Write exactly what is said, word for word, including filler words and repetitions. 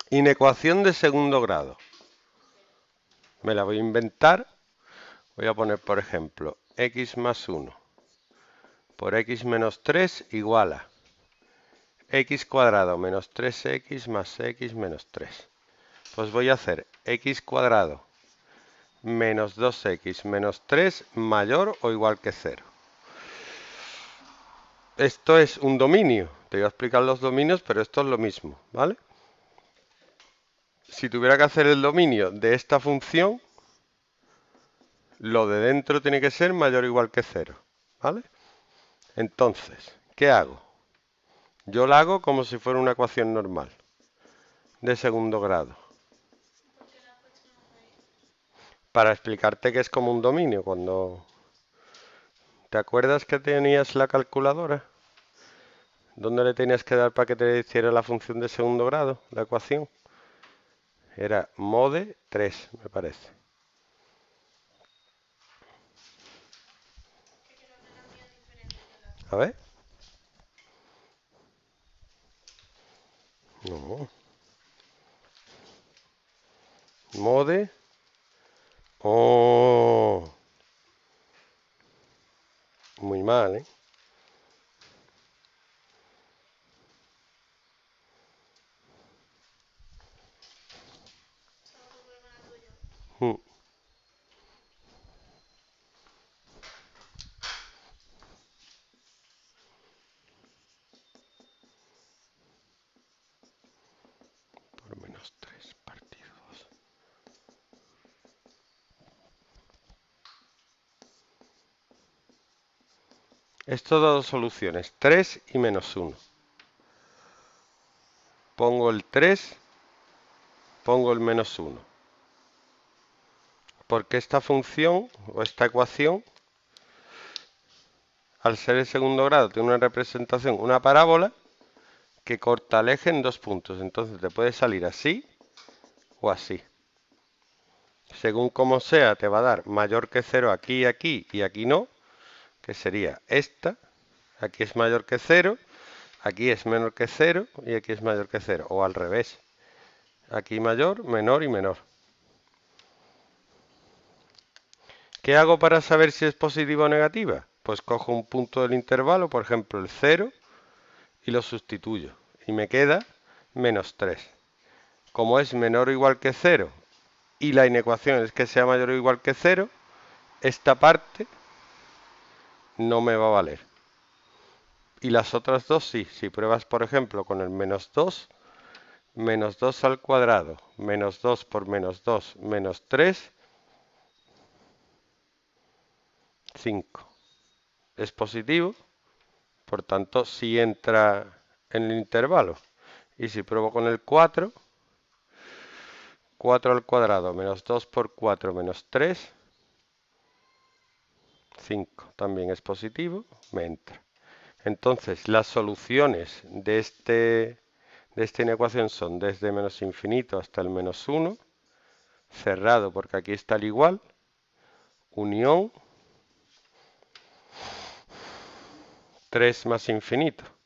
Inecuación de segundo grado. Me la voy a inventar. Voy a poner, por ejemplo, x más uno por x menos tres igual a x cuadrado menos tres x más x menos tres. Pues voy a hacer x cuadrado menos dos x menos tres mayor o igual que cero. Esto es un dominio. Te voy a explicar los dominios, pero esto es lo mismo, ¿vale? Si tuviera que hacer el dominio de esta función, lo de dentro tiene que ser mayor o igual que cero, ¿vale? Entonces, ¿qué hago? Yo la hago como si fuera una ecuación normal, de segundo grado. Para explicarte que es como un dominio, cuando... ¿Te acuerdas que tenías la calculadora? ¿Dónde le tenías que dar para que te hiciera la función de segundo grado, la ecuación? Era mode tres, me parece. A ver. No. Mode. Oh. Muy mal, ¿eh? Mm. Por menos tres partido dos. Esto da dos soluciones, tres y menos uno. Pongo el tres, pongo el menos uno. Porque esta función o esta ecuación, al ser el segundo grado, tiene una representación, una parábola que corta el eje en dos puntos. Entonces te puede salir así o así. Según como sea, te va a dar mayor que cero aquí, aquí y aquí no, que sería esta. Aquí es mayor que cero, aquí es menor que cero y aquí es mayor que cero. O al revés. Aquí mayor, menor y menor. ¿Qué hago para saber si es positiva o negativa? Pues cojo un punto del intervalo, por ejemplo el cero, y lo sustituyo. Y me queda menos tres. Como es menor o igual que cero y la inecuación es que sea mayor o igual que cero, esta parte no me va a valer. Y las otras dos sí. Si pruebas, por ejemplo, con el menos dos, menos dos al cuadrado, menos dos por menos dos, menos tres, cinco. Es positivo, por tanto, sí entra en el intervalo. Y si pruebo con el cuatro, cuatro al cuadrado menos dos por cuatro menos tres, cinco. También es positivo, me entra. Entonces, las soluciones de, este, de esta inecuación son desde menos infinito hasta el menos uno, cerrado porque aquí está el igual, unión, tres más infinito.